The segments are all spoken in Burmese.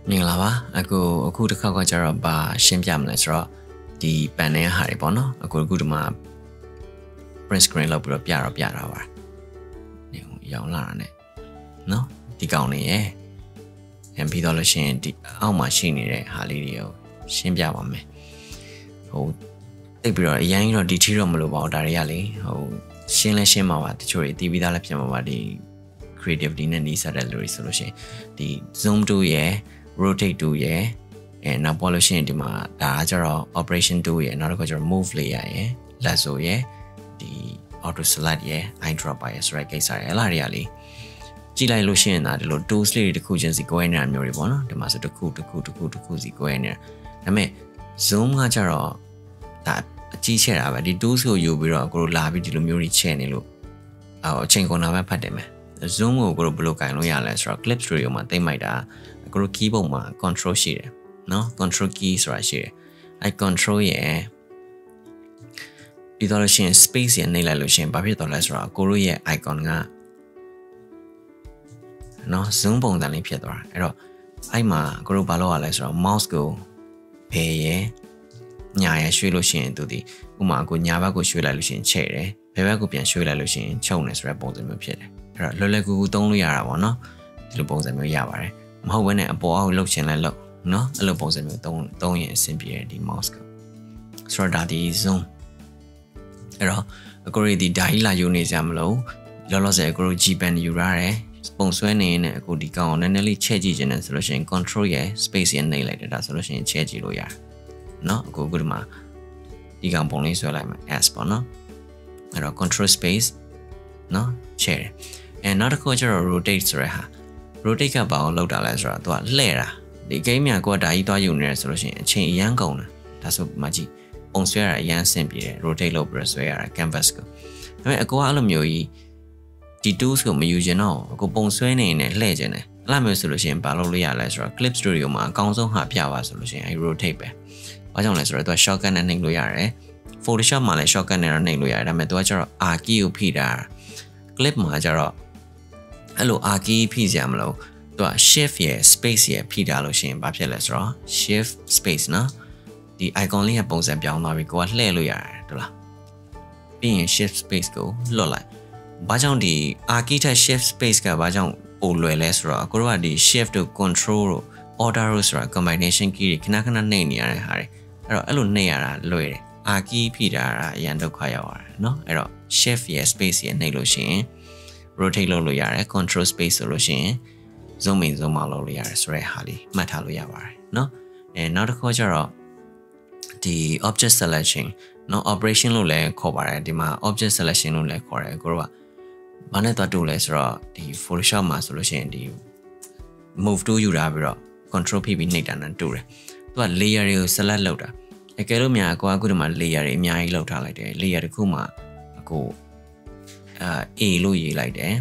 မင်္ဂလာပါအခုတစ်ခါကကျတော့ဘာရှင်းပြမလဲဆိုတော့ဒီပန်နဲ့ဟာတွေပေါ့နော်အခုဒီမှာ print screen လောက်ပြီးတော့ပြတာပါနေရောင်လာတာ ਨੇ နော်ဒီကောင်နေရယ်ပြီးတော့လို့ရှိရင်ဒီအောက်မှာရှိနေတဲ့ဟာလေးတွေကိုရှင်းပြပါမယ်တိတ်ပြီးတော့အရင်ကတော့ဒီထီတော့မလို့ပါဘူးဒါတွေကလေရှင်းမှာပါတချို့တွေတီးပြီးသားလည်းဖြစ်မှာပါဒီ creativity နဲ့နှီးစပ်တဲ့လူတွေဆိုလို့ရှိရင်ဒီ zoom tool ရယ် rotate tool ရယ်နောက်ပေါ်လို့ရှိရင်ဒီမှာဒါကကျတော့ operation tool ရယ်နောက်တစ်ခါကျတော့ move layer ရယ် lasso ရယ်ဒီ auto select ရယ် eyedropper ရယ်ဆိုတဲ့ကိစ္စရယ်အဲ့လားတွေကလေကြည့်လိုက်လို့ရှိရင်ဒါဒီလို tools လေးတွေတစ်ခုချင်းစီကိုယ်နေတာမျိုးတွေပေါ့နော်ဒီမှာဆိုတစ်ခုစီကိုယ်နေတာဒါပေမဲ့ zoom ကကျတော့ဒါအကြီးချဲ့တာပဲဒီ tools ကိုယူပြီးတော့ကိုလိုလာပြီးဒီလိုမျိုးတွေချဲ့နေလို့အချိန်ကုန်တာပဲဖတ်တယ်မယ် zoom ကိုကိုလိုဘယ်လိုကင်လို့ရလဲဆိုတော့ clip studio မှာတိတ်မိုက်တာကိုလို keyboard မှာ control ရှိတယ်နော် control key ဆိုတာရှိတယ်အဲ control ရဲ့ပြီးတော့လို့ရှိရင် space ရနေလိုက်လို့ရှိရင်ဘာဖြစ်သွားလဲဆိုတော့ကိုလိုရဲ့ icon ကနော် zoom ပုံစံလေးဖြစ်သွားတာအဲ့တော့အဲ့မှာကိုလိုဘာလုပ်ရလဲဆိုတော့ mouse ကိုဘယ်ရဲ့ညာရရွှေ့လို့ရှိရင်သူဒီဥမာကိုညာဘက်ကိုရွှေ့လိုက်လို့ရှိရင်ချဲ့တယ်ဘယ်ဘက်ကိုပြန်ရွှေ့လိုက်လို့ရှိရင်ချုပ်နေဆိုတဲ့ပုံစံမျိုးဖြစ်တယ်အဲ့တော့လွယ်ကူသုံးလို့ရတာပေါ့နော်ဒီလိုပုံစံမျိုးရပါတယ်မဟုတ်ဘဲနဲ့အပေါ်အောက်လှုပ်ချင်လဲလှုပ်နော်အဲ့လိုပုံစံမျိုးသုံးရင်အဆင်ပြေတယ်ဒီ mouse ကဆိုတော့ဒါဒီ zoom အဲ့တော့အကိုရီဒီဓာကြီးလာယူနေကြမလို့လောလောဆယ်အကိုရီ G pen ယူရတယ်ပုံဆွဲနေရင်အခုဒီကောင်ကိုနည်းနည်းလေးချဲ့ကြည့်ခြင်းနဲ့ဆိုလို့ရှိရင် control ရဲ့ space ရဲ့နှိပ်လိုက်တယ်ဒါဆိုလို့ရှိရင်ချဲ့ကြည့်လို့ရတယ်နော်အခုဒီမှာဒီကောင်ပုံလေးဆွဲလိုက်မှာ S ပေါ့နော်အဲ့တော့ control space နော်ချဲ့တယ်နောက်တစ်ခုကျတော့ rotate ဆိုတဲ့ဟာ rotate ကဘာကိုလောက်တာလဲဆိုတော့သူကလှည့်တာဒီ game များကိုကဒါကြီးသွားယူနေတယ်ဆိုလို့ရှိရင်အချိန်အရန်ကုန်တယ်ဒါဆိုမှကြည့်ပုံဆွဲရတာအရန်ဆင်ပြေတယ် rotate လုပ်ပြီးဆွဲရတာ canvas ကိုဒါပေမဲ့အကိုကအဲ့လိုမျိုးကြီးဒီ tools ကိုမယူချင်တော့အကိုပုံဆွဲနေနေလှည့်ချင်တယ်အဲ့လိုမျိုးဆိုလို့ရှိရင်ဘာလုပ်လို့ရလဲဆိုတော့ clip studio မှာအကောင်းဆုံးဟာပြပါဆိုလို့ရှိရင်အဲ rotate ပဲဘာကြောင့်လဲဆိုတော့သူက shortcut နဲ့နှိပ်လို့ရတယ် Photoshop မှာလည်း shortcut နဲ့တော့နှိပ်လို့ရတယ်ဒါပေမဲ့သူကကျတော့ R key ကိုဖိတာ clip မှာကျတော့အဲ့လို R key ဖိစရာမလိုသူက shift ရယ် space ရယ်ဖိထားလို့ရှိရင်ဘာဖြစ်လဲဆိုတော့ shift space နော်ဒီ icon လေးကပုံစံပြောင်းသွားပြီကိုကလှည့်လို့ရတယ်ဟုတ်လားပြီးရင် shift space ကိုလွတ်လိုက်ဘာကြောင့်ဒီ R key ထက် shift space ကဘာကြောင့်ပိုလွယ်လဲဆိုတော့ကိုတို့ကဒီ shift တို့ control တို့ order တို့ဆိုတာ combination key တွေခဏနှိပ်နေရတဲ့ဟာတွေအဲ့လိုနှိပ်ရတာလွယ်တယ် R key ဖိထားတာအရင်ဒုက္ခရောက်ရတယ်เนาะအဲ့တော့ shift ရယ် space ရယ်နှိပ်လို့ရှိရင် rotate လုပ်လို့ရတယ် control space ဆိုလို့ရှိရင် zoom in zoom out လုပ်လို့ရတယ်ဆိုတဲ့ဟာလေးမှတ်ထားလို့ရပါတယ်เนาะနောက်တစ်ခုကျတော့ဒီ object selection เนาะ operation လို့လည်းခေါ်ပါတယ်ဒီမှာ object selection လို့လည်းခေါ်တယ်ကိုတို့ကဘာနဲ့သွားတူလဲဆိုတော့ဒီ Photoshop မှာဆိုလို့ရှိရင်ဒီ move tool ယူတာပြီးတော့ control ဖိပြီးနှိပ်တာနဲ့တူတယ်သူက layer တွေကို select လုပ်တာအကယ်လို့များကိုကအခုဒီမှာ layer တွေအများကြီးလောက်ထားလိုက်တယ် layer တစ်ခုမှာအခုA လို့ရေးလိုက်တယ်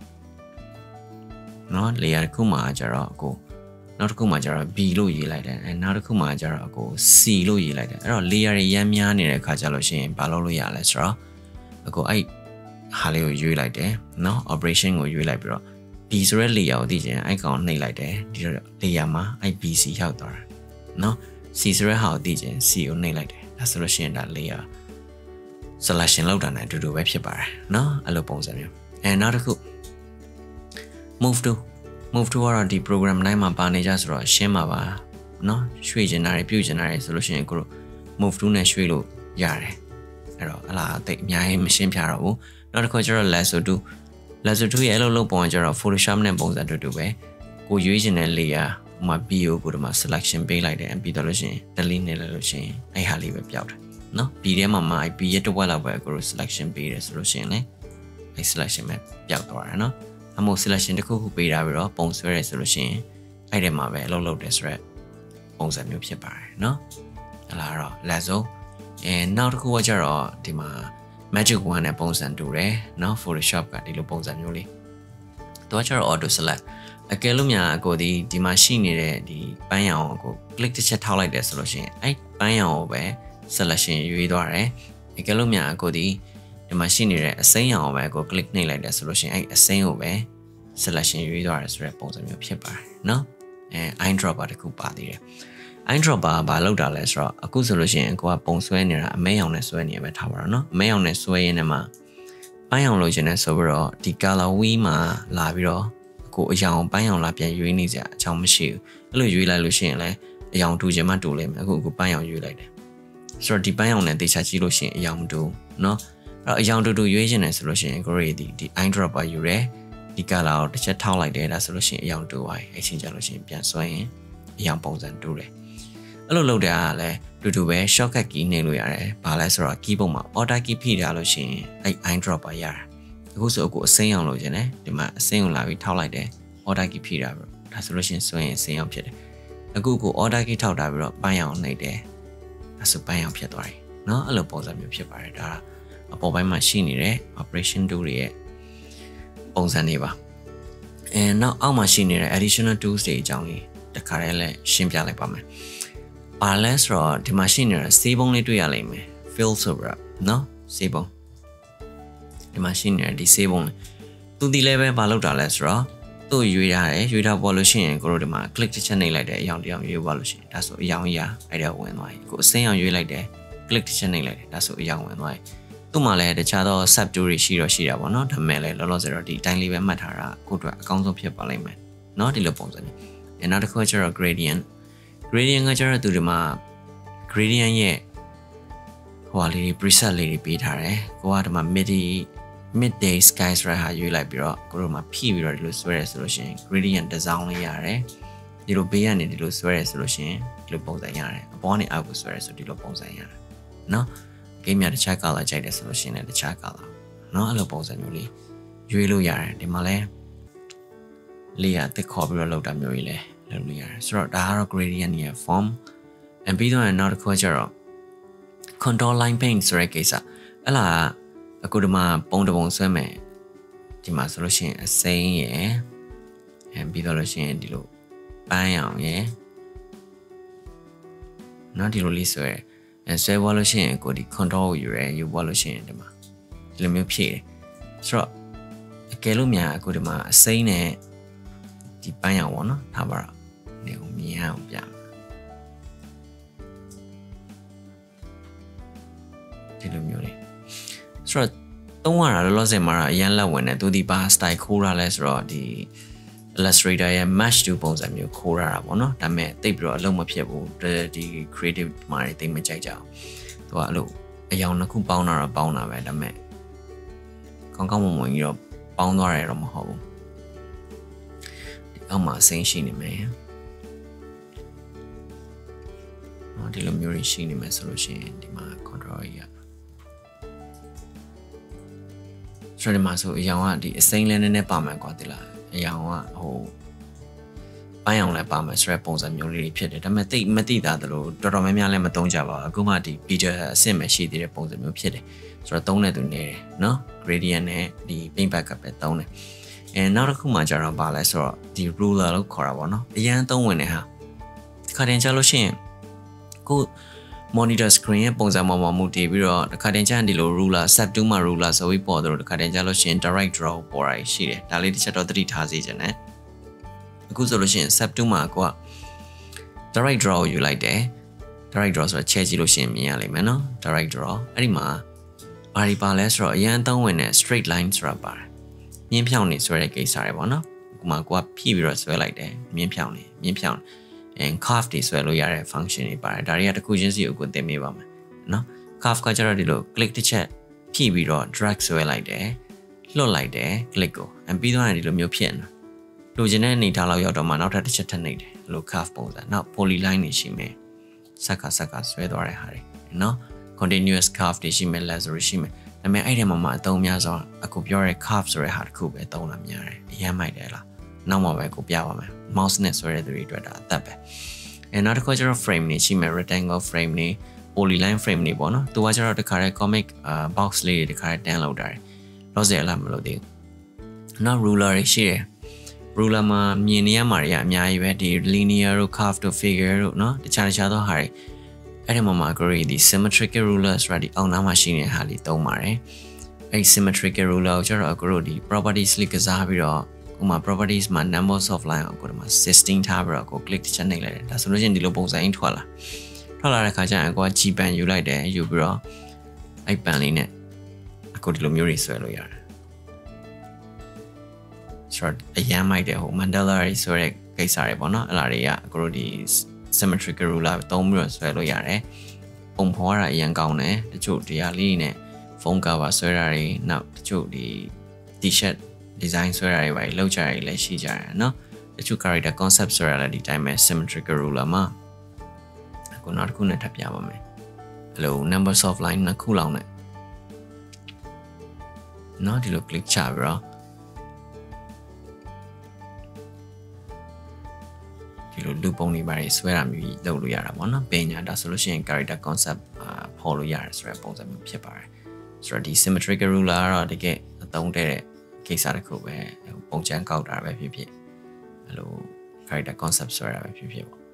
เนาะ layer တစ်ခုမှာကျတော့အခုနောက်တစ်ခုမှာကျတော့ B လို့ရေးလိုက်တယ်နောက်တစ်ခုမှာကျတော့အခု C လို့ရေးလိုက်တယ်အဲ့တော့ layer တွေရမ်းများနေတဲ့ခါကျလို့ရှိရင်ဘာလုပ်လို့ရလဲဆိုတော့အခုအဲ့ဟာလေးကိုရွေးလိုက်တယ်เนาะ operation ကိုရွေးလိုက်ပြီးတော့ B ဆိုတဲ့ layer ကိုသိချင်အဲ့ကောင်နှိပ်လိုက်တယ်ဒီ layer မှာအဲ့ BC ရောက်သွားတာเนาะC ဆိုတဲ့ဟာကိုသိချင် C ကိုနှိပ်လိုက်တယ်ဒါဆိုလို့ရှိရင်ဒါ layer selection လောက်တာနဲ့အတူတူပဲဖြစ်ပါတယ်เนาะအဲ့လိုပုံစံမျိုးနောက်တစ်ခု move to ကတော့ဒီ program တိုင်းမှာပါနေကြဆိုတော့ရှင်းပါပါเนาะရွှေ့ချင်တာတွေပြုတ်ချင်တာတွေဆိုလို့ရှိရင်ကိုတို့ move to နဲ့ရွှေ့လို့ရတယ်အဲ့တော့အလားအသိအများကြီးမရှင်းပြတော့ဘူးနောက်တစ်ခုကျတော့ lasso 2ရဲ့အဲ့လိုလုပ်ပုံကကျတော့ Photoshop နဲ့ပုံစံတူတူပဲကိုရွေးချင်တဲ့ layer ဟိုမှာ B ကိုဒီမှာ selection ပေးလိုက်တယ်ပြီးတော့လို့ရှိရင် delete နေလိုက်လို့ရှိရင်အဲ့ဟာလေးပဲပျောက်တယ်နော် B ထဲမှာ B ရဲ့တစ်ဝက်လောက်ပဲကိုတို့ selection ပေးတယ်ဆိုလို့ရှိရင်လေအဲ့ selection ပဲပျောက်သွားတာနော်အမို့ selection တစ်ခုခုပေးတာပြီးတော့ပုံဆွဲရဲဆိုလို့ရှိရင်အဲ့ထဲမှာပဲအလုပ်လုပ်တယ်ဆိုတော့ပုံစံမျိုးဖြစ်ပါတယ်နော်အဲ့ဒါတော့ lasso နောက်တစ်ခုကကျတော့ဒီမှာ magic wand နဲ့ပုံစံတူတယ်နော် Photoshop ကဒီလိုပုံစံမျိုးလေးသူကကျတော့ auto select အကယ်လို့များကိုဒီမှာရှိနေတဲ့ဒီပန်းရောင်ကို click တစ်ချက်ထောက်လိုက်တယ်ဆိုလို့ရှိရင်အဲ့ပန်းရောင်ကိုပဲ selection ရွေးသွားတယ်အကယ်လို့များကိုဒီမှာရှိနေတဲ့အစိမ်းရောင်ကိုပဲကို click နှိပ်လိုက်တယ်ဆိုလို့ရှိရင်အဲ့အစိမ်းကိုပဲ selection ရွေးသွားတယ်ဆိုတဲ့ပုံစံမျိုးဖြစ်ပါတယ်เนาะ eye dropper တခုပါသေးတယ် eye dropper ဘာလောက်တာလဲဆိုတော့အခုဆိုလို့ရှိရင်ကိုကပုံဆွဲနေတာအမဲရောင်နဲ့ဆွဲနေပဲထားပါတော့เนาะအမဲရောင်နဲ့ဆွဲရင်းနဲ့မှာပန်းရောင်လို့ရှင်နဲ့ဆိုပြီးတော့ဒီ color wheel မှာလာပြီးတော့ကိုအယောင်ပန်းရောင်လာပြန်ရွေးနေကြအချောင်းမရှိဘူးအဲ့လိုရွေးလိုက်လို့ရှိရင်လည်းအယောင်တူချင်မှတူလိမ့်မယ်အခုပန်းရောင်ရွေးလိုက်တယ်ဆိုတော့ဒီပန်းရောင်နဲ့တေချာကြည့်လို့ရှိရင်အယောင်တူเนาะအဲ့တော့အယောင်တူရွေးချင်တယ်ဆိုလို့ရှိရင်ကိုရီဒီ eye dropper ယူရဲဒီ color ကိုတစ်ချက်ထောက်လိုက်တယ်ဒါဆိုလို့ရှိရင်အယောင်တူသွားပြီအချိန်ကြာလို့ရှိရင်ပြန်ဆွဲရင်အယောင်ပုံစံတူတယ်အဲ့လိုလုပ်တဲ့အားကလည်းတူပဲ shortcut key နှိပ်လို့ရတယ်ဘာလဲဆိုတော့ keyboard မှာ order key ဖိထားလို့ရှိရင်အဲ့ eye dropper ရတာအခုဆိုအခုအစိမ်းအောင်လုပ်ခြင်းတယ်ဒီမှာအစိမ်းအောင်လာပြီးထောက်လိုက်တယ် order key ဖိထားပြီးဒါဆိုလို့ရှိရင်ဆွဲရင်အစိမ်းအောင်ဖြစ်တယ်အခုကို order key ထောက်တာပြီးတော့ပန်းရောင်နှိပ်တယ်ဒါဆိုပန်းရောင်ဖြစ်သွားတယ်เนาะအဲ့လိုပုံစံမျိုးဖြစ်ပါတယ်ဒါအပေါ်ပိုင်းမှာရှိနေတဲ့ operation tool တွေရဲ့ပုံစံတွေပါနောက်အောက်မှာရှိနေတဲ့ additional tools တွေအကြောင်းလေးတခါတည်းလည်းရှင်းပြလိုက်ပါမယ်ပါလဲဆိုတော့ဒီမှာရှိနေတဲ့စေးပုံးလေးတွေ့ရလိမ့်မယ် fill ဆိုပြီးတော့เนาะစေးပုံးဒီမှာရှိနေတဲ့ဒီစေးပုံးသူဒီလည်းပဲမလုပ်တာလဲဆိုတော့သူ့ရွေးထားတယ်ရွေးထားပေါ်လို့ရှိရင်ကိုတို့ဒီမှာ click တစ်ချက်နှိပ်လိုက်တယ်အယောင်တစ်ယောင်ရွေးသွားလို့ရှိရင်ဒါဆိုအယောင်ကြီးအဲ့ဒါဝင်သွားပြီကိုအစိမ်းအောင်ရွေးလိုက်တယ် click တစ်ချက်နှိပ်လိုက်တယ်ဒါဆိုအယောင်ဝင်သွားပြီသူ့မှာလည်းတခြားသော sub tool တွေရှိတာပေါ့နော်ဒါပေမဲ့လည်းလောလောဆယ်တော့ဒီအတိုင်းလေးပဲမှတ်ထားတာကိုတို့အကောင်းဆုံးဖြစ်ပါလိမ့်မယ်เนาะဒီလိုပုံစံမျိုးနောက်တစ်ခုကျတော့ gradient ကကျတော့သူဒီမှာ gradient ရဲ့ဟိုလေး preset လေးတွေပေးထားတယ်ကိုကဒီမှာ midday sky ဆိုတာဟာရွေးလိုက်ပြီးတော့ကိုတို့မှာဖိပြီးတော့ဒီလိုဆွဲရဲဆိုလို့ရှိရင် gradient design လေးရတယ်ဒီလိုဘေးကနေဒီလိုဆွဲရဲဆိုလို့ရှိရင်ဒီလိုပုံစံရတယ်အပေါ်ကနေအောက်ကိုဆွဲရဲဆိုဒီလိုပုံစံရတယ်เนาะဂိမ်းများတခြား color ကြိုက်တယ်ဆိုလို့ရှိရင်လည်းတခြား color เนาะအဲ့လိုပုံစံမျိုးလေးရွေးလို့ရတယ်ဒီမှာလဲလေးရတက်ခေါ်ပြီးတော့လောက်တာမျိုးကြီးလဲလုပ်လို့ရတယ်ဆိုတော့ဒါကတော့ gradient ရဲ့ form ပြီးတော့နောက်တစ်ခုကျတော့ contour line paint ဆိုတဲ့ကိစ္စအဲ့လားအခုဒီမှာပုံတစ်ပုံဆွဲမယ်ဒီမှာဆိုလို့ရှိရင်အစိမ်းရယ်ပြီးတော့လို့ရှိရင်ဒီလိုပန်းရောင်ရယ်နောက်ဒီလိုလေးဆွဲဆွဲသွားလို့ရှိရင်ကိုဒီ contour ကိုယူသွားလို့ရှိရင်ဒီမှာဒီလိုမျိုးဖြည့်တယ်ဆိုတော့အကယ်လို့များအခုဒီမှာအစိမ်းနဲ့ဒီပန်းရောင်ပေါ့နော်ထားပါတော့နေကိုမြင်အောင်ပြဒီလိုမျိုးလေးဆိုတော့သုံးရတာလောလောဆယ်မှာအရန်လက်ဝင်တယ်သူဒီပါ style ခိုးရလဲဆိုတော့ဒီ Illustrator ရဲ့ mesh 2ပုံစံမျိုးခိုးရတာပေါ့နော်ဒါပေမဲ့တိတ်ပြီးတော့အလုံးမဖြစ်ဘူးဒီ creative မှာတိတ်မကြိုက်ကြအောင်သူကအဲ့လိုအယောင်တစ်ခုပေါင်းတာတော့ပေါင်းတာပဲဒါပေမဲ့ကောင်းမွန်ကြီးတော့ပေါင်းသွားတယ်တော့မဟုတ်ဘူးဒီအောက်မှာအစိမ်းရှိနေမယ်ဒီလိုမျိုးရှိနေမယ်ဆိုလို့ရှိရင်ဒီမှာ control ကြီးဆိုတော့ဒီမှာဆိုအယောင်ကဒီအစိမ်းလဲနည်းနည်းပါမယ်ကွာဒီလားအယောင်ကဟိုပန်းရောင်လဲပါမယ်ဆိုတဲ့ပုံစံမျိုးလေးတွေဖြစ်တယ်ဒါပေမဲ့တိတ်မသိတာတလို့တော်တော်များများလည်းမသုံးကြပါဘူးအခုမှဒီ beta အဆင့်ပဲရှိသေးတဲ့ပုံစံမျိုးဖြစ်တယ်ဆိုတော့သုံးတဲ့သူနေတယ်နော် gradient နဲ့ဒီ paint backup ပဲသုံးတယ်နောက်တစ်ခုမှကျတော့ပါလဲဆိုတော့ဒီ ruler လို့ခေါ်တာပေါ့နော်အရန်သုံးဝင်နေဟာခါတင်ချလို့ရှိရင်ကို monitor screen ရဲ့ပုံစံပေါ်မှာမူတည်ပြီးတော့တစ်ခါတည်းကျရင်ဒီလို ruler sub 2မှာ ruler ဆိုပြီးပေါ်တော့တစ်ခါတည်းကျလို့ရှိရင် direct draw ပေါ်တာရှိတယ်ဒါလေးတစ်ချက်တော့သတိထားစေချင်တယ်အခုဆိုလို့ရှိရင် sub 2မှာကိုက direct draw ကိုယူလိုက်တယ် direct draw ဆိုတော့ချဲကြည့်လို့ရှိရင်မြင်ရလိမ့်မယ်နော် direct draw အဲ့ဒီမှာဘာဒီပါလဲဆိုတော့အရန်သုံးဝင်တဲ့ straight line ဆိုတာပါတယ်မြင်းဖြောင်းနေဆွဲတဲ့ကိစ္စတွေပေါ့နော်အခုမှကိုကဖြည့်ပြီးတော့ဆွဲလိုက်တယ်မြင်းဖြောင်းcurve တွေဆွဲလို့ရတဲ့ function တွေပါတယ်ဒါတွေကတစ်ခုချင်းစီကိုသင်ပေးပါမယ်နော် curve ကကျတော့ဒီလို click တစ်ချက်ဖြည့်ပြီးတော့ drag ဆွဲလိုက်တယ်လွှတ်လိုက်တယ် click ကိုပြီးတော့ဒီလိုမျိုးဖြစ်နေလိုချင်တဲ့အနေထားလောက်ရောက်တော့မှနောက်ထပ်တစ်ချက်ထပ်နှိပ်တယ်လို curve ပုံစံနောက် polyline တွေရှိမယ်ဆက်ကဆွဲသွားတဲ့ဟာတွေနော် continuous curve တွေရှိမယ် laser တွေရှိမယ်ဒါပေမဲ့အဲ့ဒီမှာအသုံးများဆုံးအခုပြောတဲ့ curve ဆိုတဲ့ဟာတစ်ခုပဲသုံးလာများတယ်အရမ်းမိုက်တယ်လားနောက်မှပဲကိုပြပါမယ် mouse နဲ့ဆွဲတဲ့သူတွေအတွက်ဒါအသက်ပဲနောက်တစ်ခုကျတော့ frame တွေရှိမယ် rectangle frame တွေ polyline frame တွေပေါ့နော်သူကကျတော့တခါတည်း comic box လေးတွေတခါတည်းတန်းလောက်တာတယ်လောဆယ်လားမလို့သေးဘူးနောက် ruler တွေရှိတယ် ruler မှာမြင်နေရမှာတွေအများကြီးပဲဒီ linear တို့ curve တို့ figure တို့နော်တခြားသောဟာတွေအဲ့ဒီမှာကိုရီဒီ symmetrical ruler ဆိုတာဒီအောက်နားမှာရှိနေတဲ့ဟာလေးသုံးပါတယ်အဲ့ symmetrical ruler ကိုကျတော့ကိုတို့ဒီ properties လေးကစားပြီးတော့ဥမာ properties မှာ numbers of line ကိုဒီမှာ16ထားပြီးတော့ကို click တစ်ချက်နှိပ်လိုက်တယ်ဒါဆိုလို့ရှိရင်ဒီလိုပုံစံအင်းထွက်လာတဲ့ခါကျရင်ကိုက G pen ယူလိုက်တယ်ယူပြီးတော့အဲ့ pen လေးနဲ့အခုဒီလိုမျိုးတွေဆွဲလို့ရတယ်ဆိုတော့အရန်မိုက်တယ်ဟို mandala တွေဆိုတဲ့ကိစ္စတွေပေါ့နော်အဲ့လားတွေကအခုတို့ဒီ symmetrical ruler သုံးပြီးတော့ဆွဲလို့ရတယ်ပုံဖော်ရတာအရန်ကောင်းတယ်တချို့ဒီဟာလေးနဲ့ phone cover ဆွဲတာတွေနောက်တချို့ဒီ t-shirt design ဆွဲတာတွေပဲလောက်ကြရတယ်လည်းရှိကြတယ်နော်တချို့ character concept ဆွဲရတာဒီတိုင်းပဲ symmetrical ruler မှာအခုနောက်တစ်ခုနဲ့ထပ်ပြပါမယ်အဲ့လို numbers of line နှစ်ခုလောက်နဲ့နော်ဒီလို click ချပြီးတော့ဒီလိုလူပုံတွေပါဆွဲတာမျိုးလုပ်လို့ရတာပေါ့နော်ပညာဒါဆိုလို့ရှိရင် character concept ဖော်လို့ရတယ်ဆိုတဲ့ပုံစံမျိုးဖြစ်ပါတယ်ဆိုတော့ဒီ symmetrical ruler ကတော့တကယ်အသုံးတဲ့ကိစ္စတစ်ခုပဲပုံချမ်းကောက်တာပဲဖြစ်ဖြစ်အဲ့လို character concept ဆွဲတာပဲဖြစ်ဖြစ်ပေါ့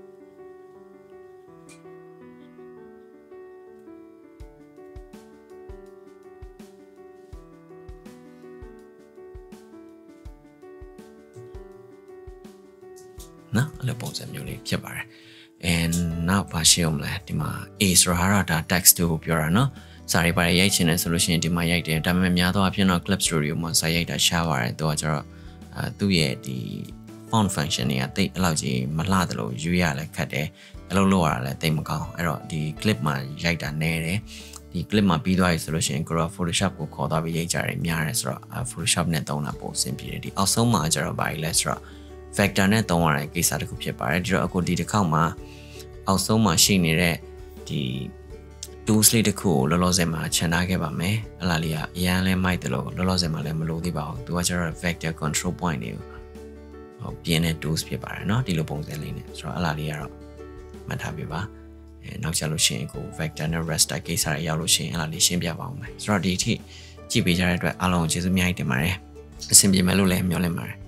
နော်အဲ့လိုပုံစံမျိုးလေးဖြစ်ပါတယ် and နောက်ပါရှိအောင်လဲဒီမှာ A ဆိုတာဒါ text ကိုပြောတာနော်စာရေးပါရိုက်ချင်တယ်ဆိုလို့ရှိရင်ဒီမှာရိုက်တယ်ဒါပေမဲ့များသောအားဖြင့်တော့ clip studio မှာစာရိုက်တာရှားပါတယ်သူကကျတော့သူ့ရဲ့ဒီ font function တွေကတိတ်အဲ့လောက်ကြီးမလှတယ်လို့ယူရလဲခက်တယ်အဲ့လိုလုပ်ရတာလဲတိတ်မကောင်းအဲ့တော့ဒီ clip မှာရိုက်တာနည်းတယ်ဒီ clip မှာပြီးသွားပြီဆိုလို့ရှိရင်ကိုတော့ Photoshop ကိုခေါ်သွားပြီးရိုက်ကြတယ်များတယ်ဆိုတော့ Photoshop နဲ့သုံးတာပိုအဆင်ပြေတယ်ဒီအောက်ဆုံးမှာကျတော့ဘာလဲဆိုတော့ vector နဲ့သုံးရတဲ့ကိစ္စတစ်ခုဖြစ်ပါတယ်ဒီတော့အခုဒီတစ်ခေါက်မှာအောက်ဆုံးမှာရှိနေတဲ့ဒီ tools လေးတစ်ခုကိုလောလောဆယ်မှာခြံထားခဲ့ပါမယ်အဲ့လားလေးကအရန်လဲမိုက်တယ်လို့လောလောဆယ်မှာလည်းမလို့သေးပါဘူးသူကကျတော့ vector control point တွေကိုဟိုပြင်းတဲ့ tools ဖြစ်ပါတယ်เนาะဒီလိုပုံစံလေးနဲ့ဆိုတော့အဲ့လားလေးကတော့မှတ်ထားပြပါနောက်ကျလို့ရှိရင်ကို vector နဲ့ raster ကိစ္စတွေရောက်လို့ရှိရင်အဲ့လားလေးရှင်းပြပါအောင်မယ်ဆိုတော့ဒီအထိကြည့်ပေးကြတဲ့အတွက်အားလုံးကိုကျေးဇူးအများကြီးတင်ပါတယ်အဆင်ပြေမယ်လို့လည်းမျှော်လင့်ပါတယ်